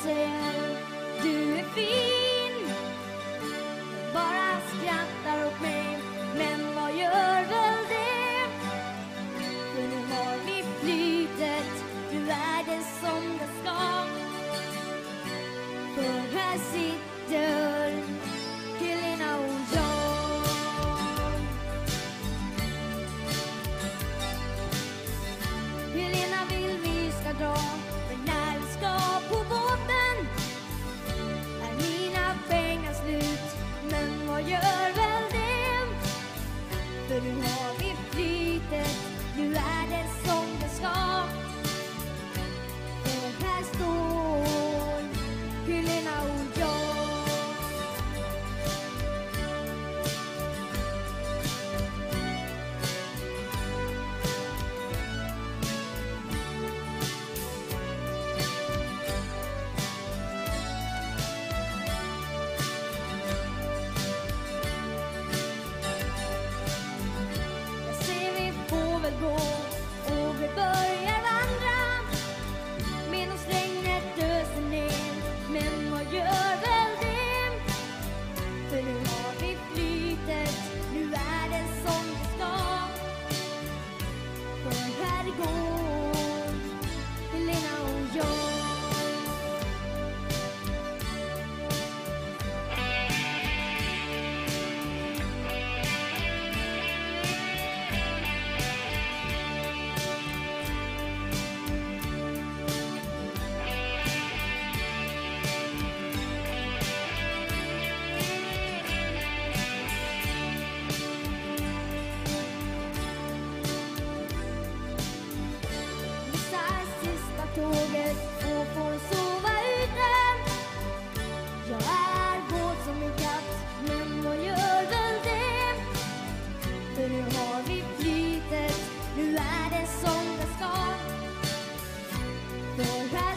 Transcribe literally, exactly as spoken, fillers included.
säger du är fin, bara skrattar åt mig. Men vad gör väl det? För nu har vi flytet, nu är det som det ska. För här sitter Helena och jag. Helena vill vi ska dra, men när vi ska på båten är mina pengar slut. Men vad gör väl det? För nu har vi flytet, nu är det som det ska. För här står Helena och jag. Jag ser vi får väl gå och vi börjar vandra medan regnet öser ner. Men vad gör väl det? För nu har vi flytet, nu är det som det ska. För här går Helena och jag. Missar sista tåget och får sova ute. Jag är våt som en katt, men vad gör väl det? För nu har vi flytet, nu är det som det ska. För här